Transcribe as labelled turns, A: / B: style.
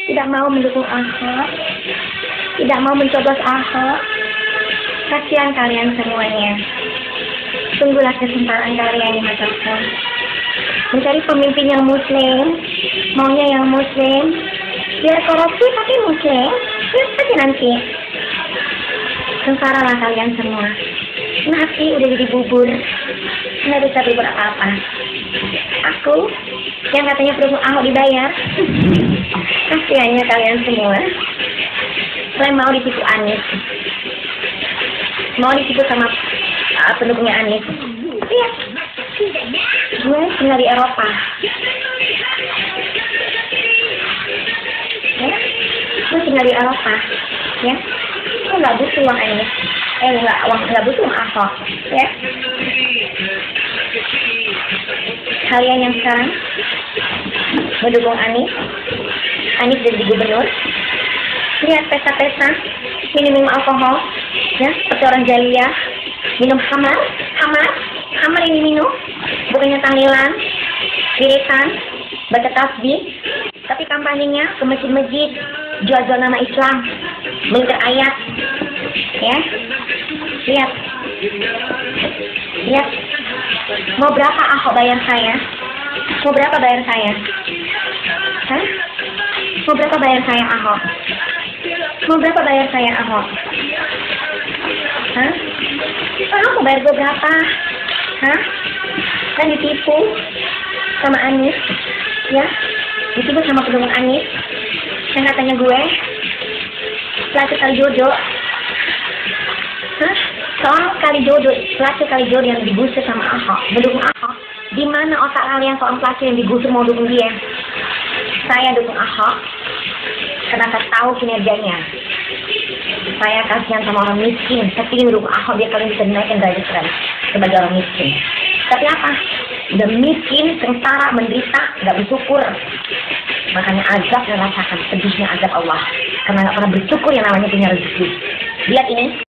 A: tidak mau mendukung Ahok, tidak mau mencoblos Ahok. Kasihan kalian semuanya. Tunggulah kesempatan kalian di masa depan. Mencari pemimpin yang muslim, maunya yang muslim, biar korupsi tapi muslim, lihat aja nanti. Sengsara lah kalian semua. Nasi udah jadi bubur, nggak bisa bubur apa-apa. Aku yang katanya pendukung Ahok dibayar. Kasihannya kalian semua. Kalian mau ditipu Anies, mau ditipu sama pendukungnya Anies. Iya, gue tinggal di Eropa. Ya, gue tinggal di Eropa. Ya, gue nggak butuh uang Anies. Nggak butuh uang Ahok. Ya, kalian yang sekarang mendukung Anies jadi gubernur, lihat pesta-pesta, minum alkohol, ya, seperti orang jahiliyah, minum hamar ini minum, bukannya tahlilan, wiritan, baca tasbih, tapi kampanyenya ke masjid-masjid, jual-jual nama Islam, melingkar ayat, ya, lihat, mau berapa Ahok bayar saya? Mau berapa bayar saya? Hah? Mau berapa bayar saya Ahok? Mau berapa bayar saya Ahok? Hah? Ahok mau bayar gue berapa? Hah? Kan ditipu sama Anies, ya? Ditipu sama pendukung Anies yang katanya gue pelacur kali jodoh. Hah? Soal kali jodoh, pelacur kali jodoh yang digusur sama Ahok, mendukung Ahok. Di mana otak kalian soal pelacur yang digusur mau dukung dia? Saya dukung Ahok karena saya tahu kinerjanya. Saya kasihan sama orang miskin, saya ingin dukung Ahok biar kalian bisa dinaikkan derajat sebagai orang miskin. Tapi apa? Udah miskin, sengsara, menderita, nggak bersyukur. Makanya azab yang rasakan, sedihnya azab Allah. Karena nggak pernah bersyukur yang namanya punya rezeki. Lihat ini.